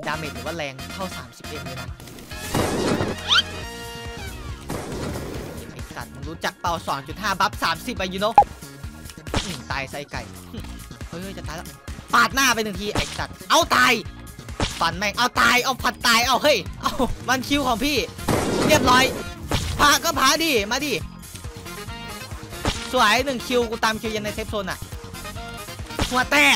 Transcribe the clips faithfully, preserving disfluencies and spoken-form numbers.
ดาเมจหรือว่าแรงเท่า สามสิบเอ็ม เลยนะไอ้สัตว์มึงรู้จักเป่า สองจุดห้า บัฟสามสิบอะยูโน่ตายไส้ไก่เฮ้ยจะตายแล้วปาดหน้าไปหนึ่งทีไอ้สัตว์เอาตายฟันแม่งเอาตายเอาผัดตายเอาเฮ้ยเอามันคิวของพี่เรียบร้อยพาก็พาดิมาดิสวยหนึ่งคิวกูตามคิวยันในเซฟโซนอะหัวแตก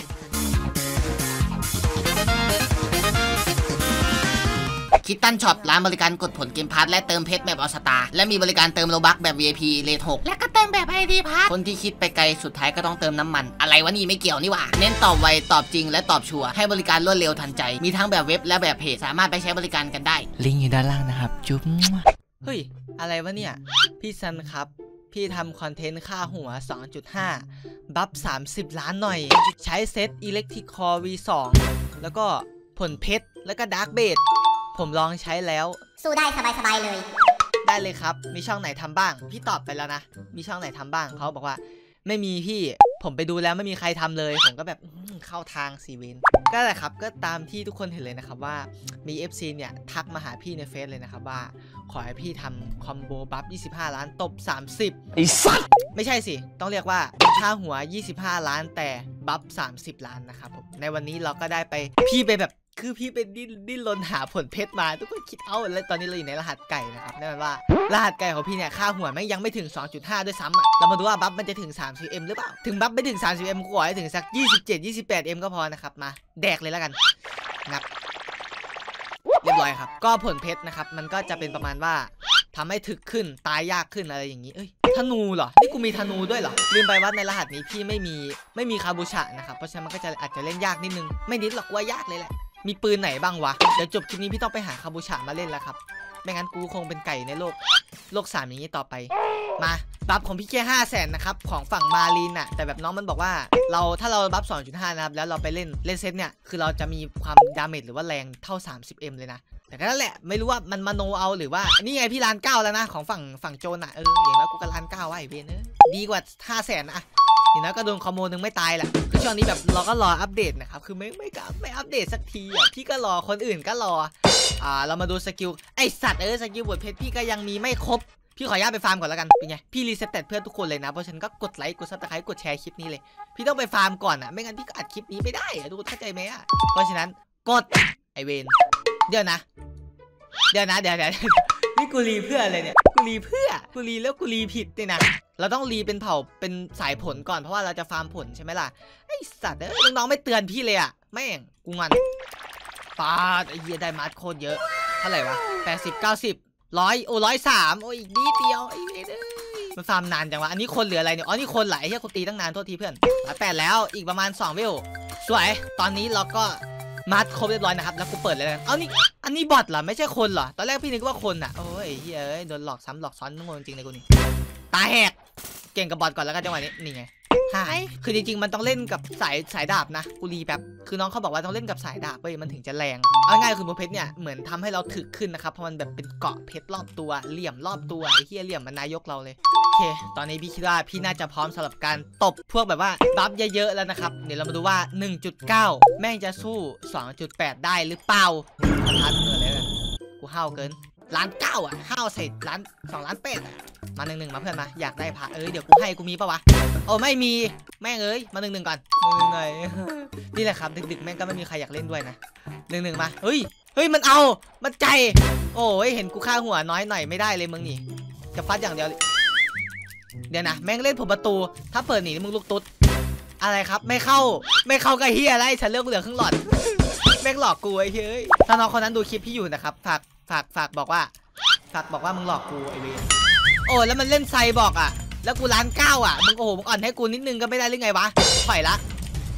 คิตตันช็อปร้านบริการกดผลเกมพาร์ทและเติมเพชรแบบออสตาและมีบริการเติมโลบัคแบบ วี ไอ พี เลทหกและก็เติมแบบ ไอ ดี พาร์ทคนที่คิดไปไกลสุดท้ายก็ต้องเติมน้ำมันอะไรวะนี่ไม่เกี่ยวนี่หว่าเน้นตอบไวตอบจริงและตอบชัวร์ให้บริการรวดเร็วทันใจมีทั้งแบบเว็บและแบบเพจสามารถไปใช้บริการกันได้ลิงก์อยู่ด้านล่างนะครับจุ๊บเฮ้ยอะไรวะเนี่ยพี่ซันครับพี่ทำคอนเทนต์ค่าหัว สองจุดห้า บัฟสามสิบล้านหน่อยใช้เซตอิเล็กทริคอร์ วี สอง แล้วก็ผลเพชรแล้วก็ดาร์กเบดผมลองใช้แล้วสู้ได้สบายๆเลยได้เลยครับมีช่องไหนทำบ้างพี่ตอบไปแล้วนะมีช่องไหนทำบ้างเขาบอกว่าไม่มีพี่ผมไปดูแล้วไม่มีใครทำเลยผมก็แบบเข้าทางซีเวนก็แหละครับก็ตามที่ทุกคนเห็นเลยนะครับว่ามี เอฟ ซี เนี่ยทักมาหาพี่ในเฟซเลยนะครับว่าขอให้พี่ทำคอมโบบัฟยี่สิบห้าล้านตบสามสิบไอ้สัสไม่ใช่สิต้องเรียกว่าค่าหัวยี่สิบห้าล้านแต่บัฟสามสิบล้านนะครับผมในวันนี้เราก็ได้ไปพี่ไปแบบคือพี่เป็นดิ้นดิ้นรนหาผลเพชรมาทุกคนคิดเอาแล้วตอนนี้เราอยู่ในรหัสไก่นะครับนั่นแปลว่ารหัสไก่ของพี่เนี่ยค่าหัวแม่งยังไม่ถึง สองจุดห้า ด้วยซ้ำอ่ะเรามาดูว่าบัฟมันจะถึง สามสิบเอ็ม หรือเปล่าถึงบัฟไม่ถึง สามสิบเอ็ม กูขอให้ถึงสัก ยี่สิบเจ็ด ยี่สิบแปดเอ็ม ก็พอนะครับมาแดกเลยแล้วกันงับเรียบร้อยครับก็ผลเพชรนะครับมันก็จะเป็นประมาณว่าทำให้ถึกขึ้นตายยากขึ้นอะไรอย่างนี้เอ้ยธนูเหรอนี่กูมีธนูด้วยเหรอลืมไปว่าในรหัสนี้พี่ไม่มีไม่มีคาบูชะนะครับเพราะฉะนั้นมันก็จะอาจจะเล่นยากนิดนึงไม่นิดหรอกว่ายากเลยแหละมีปืนไหนบ้างวะเดี๋ยวจบคลิปนี้พี่ต้องไปหาคาบูชามาเล่นแล้วครับไม่งั้นกูคงเป็นไก่ในโลกโลกสามอย่างนี้ต่อไปมาบัฟของพี่แค่ห้าแสนนะครับของฝั่งมารีนน่ะแต่แบบน้องมันบอกว่าเราถ้าเราบัฟ สองจุดห้า นะครับแล้วเราไปเล่นเล่นเซตเนี่ยคือเราจะมีความดาเมจหรือว่าแรงเท่า สามสิบเอ็ม เลยนะแต่ก็นั่นแหละไม่รู้ว่ามันมโนเอาหรือว่านี่ไงพี่ล้านเก้าแล้วนะของฝั่งฝั่งโจนอ่ะเอออย่างนั้นกูก็ล้านเก้าไว้เบนเออดีกว่าห้าแสนอะอย่างนั้นก็โดนคอมโบนึงไม่ตายแหละคือช่วงนี้แบบเราก็รออัปเดตนะครับคือไม่ไม่ไม่อัปเดตสักทีอ่ะพี่ก็รอคนอื่นก็รออ่าเรามาดูสกิลไอสัตว์เออสกิลบทเพชรพี่ก็ยังมีไม่ครบพี่ขออนุญาตไปฟาร์มก่อนแล้วกันเป็นไงพี่รีเซ็ตแต่เพื่อนทุกคนเลยนะเพราะฉันก็กดไลค์กดซับสไครต์กดแชร์คลิปนี้เลยพี่ต้องไปฟาร์มก่อนอ่ะไม่งั้นพี่ก็อัดคลิปนี้ไม่ได้อะทุกคนเข้าใจไหมอ่ะเพราะฉะนั้นกดไอเวนเดี๋ยวนะเดี๋ยวนะเดี๋ยวเดี๋ยวนี่กูรีเพื่ออะไรเนี่ยกูรีเพื่อกูรีแล้วกูรีผิดเนี่ยนะเราต้องรีเป็นเผ่าเป็นสายผลก่อนเพราะว่าเราจะฟาร์มผลใช่ไหมล่ะไอสัตว์เอ้ยน้องๆไม่เตือนพี่เลยอ่ะแม่งกูงอนปาดไอเหี้ยได้มาร์ทโคตรเยอะเท่าไหร่วะแปดสิบเก้าสิบร้อยโอ้ร้อยสามโอ้ยอีกนิดเดียวไอ้เว้ยมันฟาร์มนานจังวะอันนี้คนเหลืออะไรเนี่ยอ๋อนี่คนไหลไอ้เหี้ยกูตีตั้งนานโทษทีเพื่อนร้อยแปดแล้วอีกประมาณสองวิวสวยตอนนี้เราก็มาร์ทครบเรียบร้อยนะครับแล้วกูเปิดเลยเอานี่อันนี้บอทเหรอไม่ใช่คนเหรอตอนแรกพี่นึกว่าคนอ่ะโอ้ยเฮ้ยโดนหลอกซ้ำหลอกซ้อนงงจริงเลยกูนี่ตาแหกเก่งกับบอทก่อนแล้วกันจังหวะนี้นี่ไงหายคือจริงๆมันต้องเล่นกับสายสายดาบนะกูรีแบบคือน้องเขาบอกว่าต้องเล่นกับสายดาบเว้ยมันถึงจะแรงเอาง่ายคือโมเพชรเนี่ยเหมือนทำให้เราถึกขึ้นนะครับเพราะมันแบบเป็นเกาะเพชรรอบตัวเหลี่ยมรอบตัวไอ้เหี้ยเหลี่ยมมันนายกเราเลยโอเคตอนนี้พี่คิดว่าพี่น่าจะพร้อมสำหรับการตบพวกแบบว่าบัฟเยอะๆแล้วนะครับเดี๋ยวเรามาดูว่า หนึ่งจุดเก้า แม่งจะสู้ สองจุดแปด ได้หรือเปล่าท้าเงินเลยกันกูห้าวเกินล้านเก้าอ่ะห้าวเสร็จล้านสองล้านเป็ดมาหนึ่งหนึ่งมาเพื่อนมาอยากได้พระเอ้ยเดี๋ยวกูให้กูมีปะวะโอ้ไม่มีแม่งเอ้ยมาหนึ่งหนึ่งก่อนหนึ่งหน่อยนี่แหละครับดึกๆแม่งก็ไม่มีใครอยากเล่นด้วยนะหนึ่งหนึ่งมาเฮ้ยเฮ้ยมันเอามันใจโอ้ยเห็นกูค่าหัวน้อยหน่อยไม่ได้เลยมึงนี่จะฟัดอย่างเดียวเดี๋ยวนะแม่งเล่นผมประตูถ้าเปิดหนีมึงลูกตุ๊ดอะไรครับไม่เข้าไม่เข้ากับเฮียอะไรฉันเลือกเหลือครึ่งหลอดแม่งหลอกกูไอ้เฮ้ยถ้าน้องคนนั้นดูคลิปพี่อยู่นะครับฝากฝากฝากบอกว่าฝากบอกว่ามึงหลอกกูไอ้เวรโอ้แล้วมันเล่นไซบอกอ่ะแล้วกูล้านเก้าอ่ะมึงโอ้โหมึงอ่อนให้กูนิดนึงก็ไม่ได้หรือไงวะถอยละ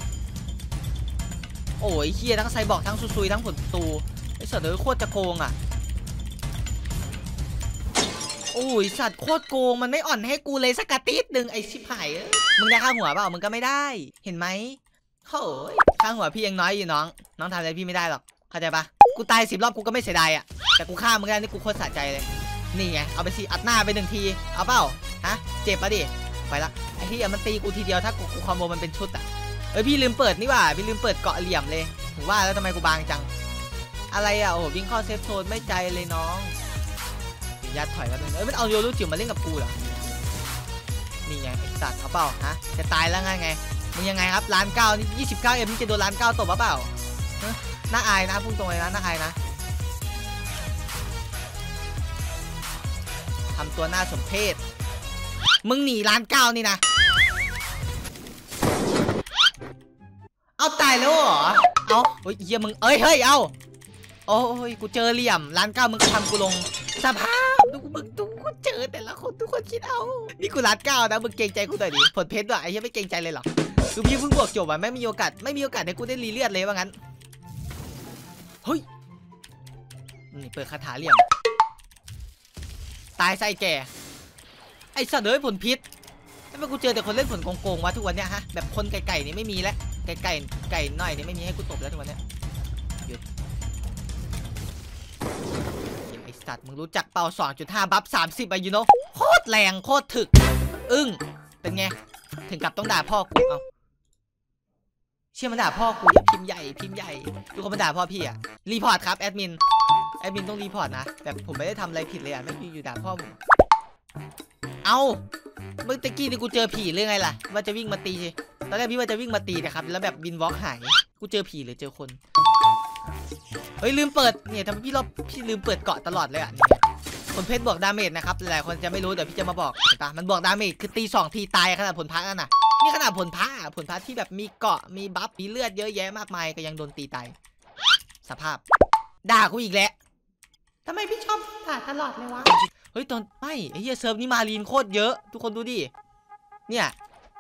โอ้ยเฮียทั้งไซบอกทั้งซุยทั้งผลตูไอ้สัตว์เลยโคตรจะโกงอ่ะโอ้ยสัตว์โคตรโกงมันไม่อ่อนให้กูเลยสักกะติดนึงไอ้ชิบหายมึงได้ค่าหัวเปล่ามึงก็ไม่ได้เห็นไหมโอ้ยค่าหัวพี่ยังน้อยอยู่น้องน้องทำอะไรพี่ไม่ได้หรอกเข้าใจปะกูตายสิบรอบกูก็ไม่เสียดายอ่ะแต่กูฆ่ามึงได้นี่กูโคตรสะใจเลยนี่ไงเอาไปสิอัดหน้าไปหนึ่งทีเอาเปล่าฮะเจ็บปะดิไปละไอ้ที่มันตีกูทีเดียวถ้ากูกูคอมโบมันเป็นชุดอ่ะเอ้ยพี่ลืมเปิดนี่ว่าพี่ลืมเปิดเกาะเหลี่ยมเลยถึงว่าแล้วทำไมกูบางจังอะไรอ่ะโอ้วิ่งเข้าเซฟโซนไม่ใจเลยน้องยัดถอยกันเลยเอ้ยมันเอาโยลูจิ๋วมาเล่นกับกูเหรอนี่ไงไอ้สัตว์เอาเปล่าฮะจะตายแล้วไงไงมึงยังไงครับล้านเก้านี่ยี่สิบเก้าเอ็มนี่จะโดนล้านเก้าตบเปล่าน่าอายนะพูดตรงเลยนะน่าอายนะทำตัวหน้าสมเพชมึงหนีล้านเก้านี่นะเอาตายแล้วเหรอเอาเฮ้ยเฮียมึงเอ้ยเฮ้ยเอาโอ้ยกูเจอเหลี่ยมล้านเก้ามึงก็ทำกูลงสภาพดูมึงดูกูเจอแต่ละคนทุกคนคิดเอานี่กูล้านเก้านะมึงเกรงใจกูหน่อยดิผลเพชรด้วยไอ้เฮียไม่เกรงใจเลยหรอคือพี่เพิ่งบวกจบอ่ะไม่มีโอกาสไม่มีโอกาสให้กูได้รีเลียดเลยว่างั้นเฮ้ยนี่เปิดคาถาเหลี่ยมตายไส้แก่ไอ้สัตว์เอ้ยผลพิษทำไมกูเจอแต่คนเล่นผลโกงๆวะทุกวันเนี้ยฮะแบบคนไก่ๆนี่ไม่มีแล้วไก่ไก่ไก่หน่อยนี่ไม่มีให้กูตบแล้วทุกวันเนี้ยหยุดไอ้สัตว์มึงรู้จักเป่า สองจุดห้า บัฟสามสิบอะยูโน่โคตรแรงโคตรถึกอึ้งเป็นไงถึงกับต้องด่าพ่อกูเอาเชื่อมันด่าพ่อกูอย่าพิมพ์ใหญ่พิมพ์ใหญ่ดูคนมันด่าพ่อพี่อะรีพอร์ตครับแอดมินแอดมินต้องรีพอร์ตนะแบบผมไม่ได้ทำอะไรผิดเลยอะไม่อยู่ด่าพ่อผมเอาเมื่อตะกี้นี่กูเจอผีเรื่องไงล่ะว่าจะวิ่งมาตีตอนแรกพี่ว่าจะวิ่งมาตีนะครับแล้วแบบบินวอล์กหายกูเจอผีหรือเจอคนเฮ้ยลืมเปิดเนี่ยทำไมพี่รอบพี่ลืมเปิดเกาะตลอดเลยอ่ะเนี่ยผลเพชรบวกดาเมจนะครับหลายคนจะไม่รู้เดี๋ยวพี่จะมาบอกเห็นปะมันบวกดาเมจคือตีสองทีตายขนาดผลพักนั่นน่ะนี่ขนาดผลพักผลพักที่แบบมีเกาะมีบัฟมีเลือดเยอะแยะมากมายก็ยังโดนตีตายสภาพด่ากูอีกแล้วทำไมพี่ชอบด่าตลอดเลยวะเฮ้ยตอนไม่ไอ้เหี้ยเซิร์ฟนี่มาลีนโคตรเยอะทุกคนดูดิเนี่ย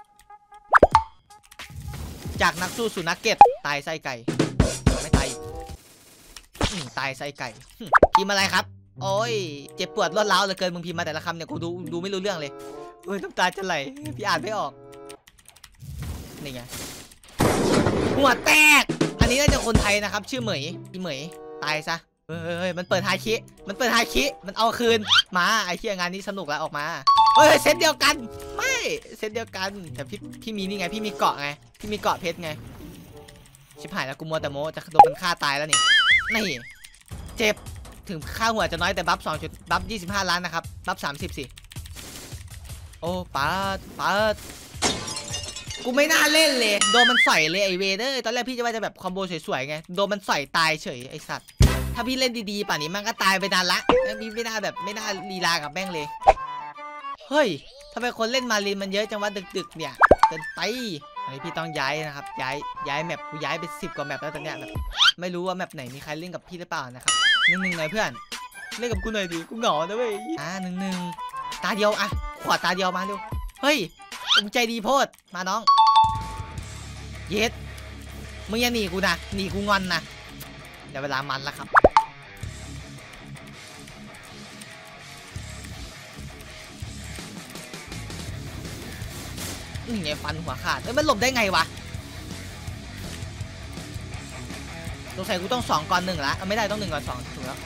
จากนักสู้สู่นักเก็ตตายไส้ไก่ไม่ตายตายไส้ไก่พิมพ์อะไรครับโอ้ยเจ็บปวดรวดร้าวเหลือเกินมึงพิมพ์มาแต่ละคำเนี่ยกูดูดูไม่รู้เรื่องเลยเฮ้ยน้ำตาจะไหลพี่อ่านไม่ออกนี่ไงหัวแตกอันนี้น่าจะคนไทยนะครับชื่อเหมยอีเหมยตายซะเฮ้ยมันเปิดไฮคิมันเปิดไฮคิมันเอาคืนมาไอ้เชี่ยงานนี้สนุกแล้วออกมาเฮ้ยเซตเดียวกันไม่เซตเดียวกันแต่พี่พี่มีนี่ไงพี่มีเกาะไงพี่มีเกาะเพชรไงชิบหายแล้วกูมัวแต่โมจะโดนมันฆ่าตายแล้วนี่นี่เจ็บถึงค่าหัวจะน้อยแต่บัฟสองจุดบัฟยี่สิบห้าล้านนะครับบัฟสามสิบสิโอ้ปาดปาดกูไม่น่าเล่นเลยโดนมันใส่เลยไอเวเดอร์ตอนแรกพี่จะว่าจะแบบคอมโบสวยๆไงโดนมันใส่ตายเฉยไอสัตว์ถ้าพี่เล่นดีๆป่านนี้มันก็ตายไปนานละพี่ไม่น่าแบบไม่น่าลีลากับแม่งเลยเฮ้ยทำไมคนเล่นมาลีนมันเยอะจังวะดึกๆเนี่ยเกินไปอันนี้พี่ต้องย้ายนะครับย้ายย้ายแมปกูย้ายไปสิบกว่าแมปแล้วตอนเนี้ยแบบไม่รู้ว่าแมปไหนมีใครเล่นกับพี่หรือเปล่านะครับหนึ่งหนึ่งหน่อยเพื่อนเล่นกับกูหน่อยดิกูเหงานะเว้ยอ่าหนึ่งหนึ่งตาเดียวอะขวาตาเดียวมาเร็วเฮ้ยผมใจดีโพดมาน้องเย็ดมึงอย่าหนีกูนะหนีกูงอนนะเดี๋ยวเวลามันแล้วครับนี่ไงฟันหัวขาดเอ้ยมันหลบได้ไงวะสงสัยกูต้องสองก่อนหนึ่งละไม่ได้ต้องหนึ่งก่อนสองถูกแล้ว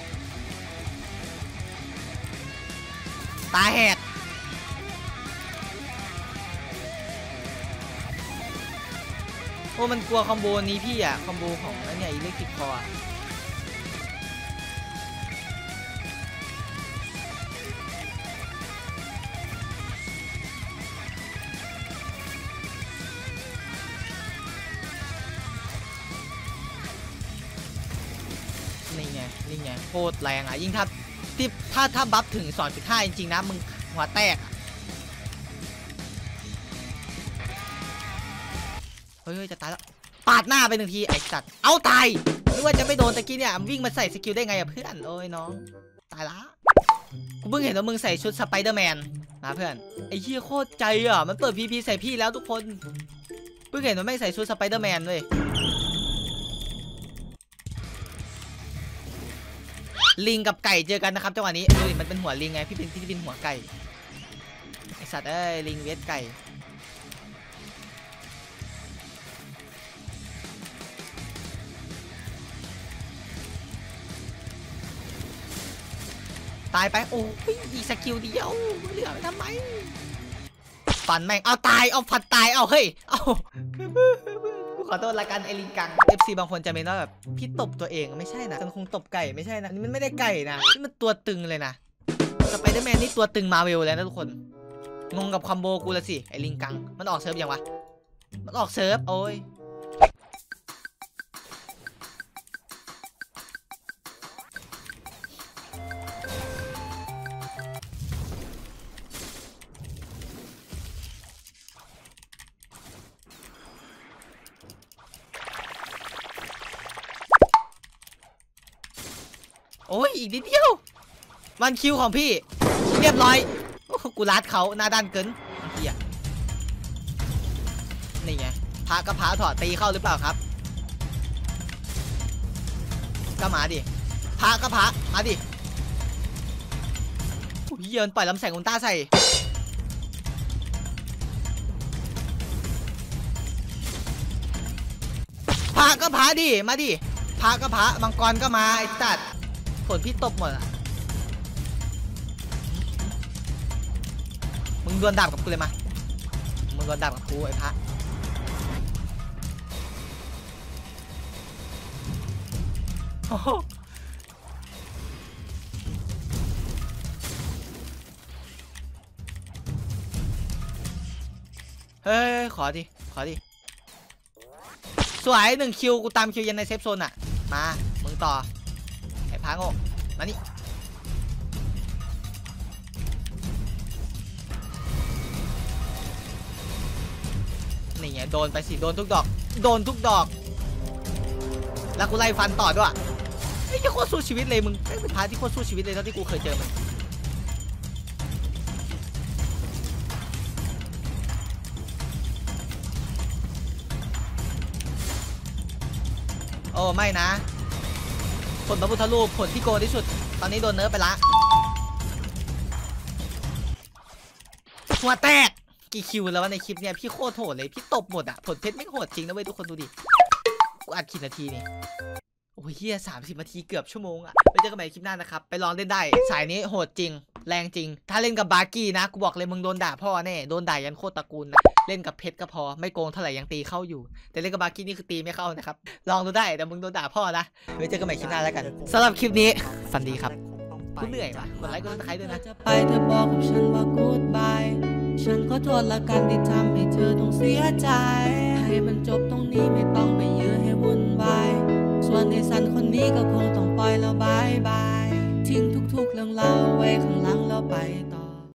ตาแหกโอ้มันกลัวคอมโบนี้พี่อะคอมโบของไอ้เนี่ยอิเล็กทริกคอร์นี่ไงนี่ไงโคตรแรงอ่ะยิ่งถ้าที่ถ้าถ้าบัฟถึง สองจุดห้า จริงๆนะมึงหัวแตกเฮ้ยจะตายแล้วปาดหน้าไปหนึ่งทีไอ้สัตว์เอาตายนึกว่าจะไม่โดนตะกี้เนี่ยวิ่งมาใส่สกิลได้ไงอะเพื่อนโอ้ยน้องตายละกูเพิ่งเห็นว่ามึงใส่ชุดสไปเดอร์แมนนะเพื่อนไอ้เหี้ยโคตรใจอ่ะมันเปิด พี พี ใส่พี่แล้วทุกคนเพิ่งเห็นว่าไม่ใส่ชุดสไปเดอร์แมนเลยลิงกับไก่เจอกันนะครับจังหวะนี้ดูดิมันเป็นหัวลิงไงพี่เป็นพี่เป็นหัวไก่ไอสัตว์เอ้ยลิงเวทไก่ตายไปโอ้ยอีกสกิลเดียวเหลือไปทำไมฟันแม่งเอาตายเอาฟันตายเอาเฮ้ยเอากูขอโทษละกันไอลิงกัง เอฟ ซี บางคนจะเมนว่าแบบพี่ตบตัวเองไม่ใช่นะมันคงตบไก่ไม่ใช่นะนี่มันไม่ได้ไก่นะนี่มันตัวตึงเลยนะสไปเดอร์แมนนี่ตัวตึงมาเวลแล้วนะทุกคนงงกับคอมโบกูละสิไอลิงกังมันออกเซิร์ฟยังวะมันออกเซิร์ฟโอ้ยโอ้ยอีกนิดเดียวมันคิวของพี่เรียบร้อยกูรัดเขาหน้าด้านเกินเฮียนี่ไงพระกับพระถอดตีเข้าหรือเปล่าครับก็มาดิพระกับพระมาดิเยินปล่อยลำแสงอุลตร้าใส่พระก็พระดิมาดิพระก็พระมังกรก็มาไอ้ตัดผลพี่ตบหมดอะมึงดวลดาบกับกูเลยมามึงดวลดาบกับกูไอ้พระเฮ้ยขอดิขอดิสวยหนึ่งคิวกูตามคิวยันในเซฟโซนอะมามึงต่อไอ้พระโง่มานี่นี่ไงโดนไปสิโดนทุกดอกโดนทุกดอกแล้วกูไล่ฟันต่อด้วยไอ้ที่โคตรสู้ชีวิตเลยมึงเป็นพาร์ทที่โคตรสู้ชีวิตเลยเท่าที่กูเคยเจอมันโอ้ไม่นะผลพระพุทธรูปผลที่โกงที่สุดตอนนี้โดนเนิร์ฟไปละหัวแตกกี่คิวแล้ววะในคลิปเนี่ยพี่โคตรโหดเลยพี่ตบหมดอะผลเพชรไม่โหดจริงนะเว้ยทุกคนดูดิกูอัดกี่นาทีนี่โอ้ยเฮียสามสิบนาทีเกือบชั่วโมงอะไปเจอกันใหม่คลิปหน้านะครับไปลองเล่นได้สายนี้โหดจริงแรงจริงถ้าเล่นกับบาร์กี้นะกูบอกเลยมึงโดนด่าพ่อแน่โดนด่ายันโคตรตระกูลนะเล่นกับเพชรก็พอไม่โกงเท่าไหร่ยังตีเข้าอยู่แต่เล่นกับบาร์กี้นี่คือตีไม่เข้านะครับลองดูได้แต่มึงโดนด่าพ่อนะไปเจอกันใหม่คลิปหน้าแล้วกันสำหรับคลิปนี้ฝันดีครับกูเหนื่อยว่ะกดไลค์กดติดตามด้วยนะจะไปเธอบอกกับฉันว่า goodbye ฉันขอโทษละกันที่ทำให้เธอต้องเสียใจให้มันจบตรงนี้ไม่ต้องไปยื้อให้วุ่นวายส่วนไอ้สันคนนี้ก็คงต้องปล่อยแล้วบายบายทิ้งทุกๆเรื่องเล่าไว้ข้างหลังแล้วไป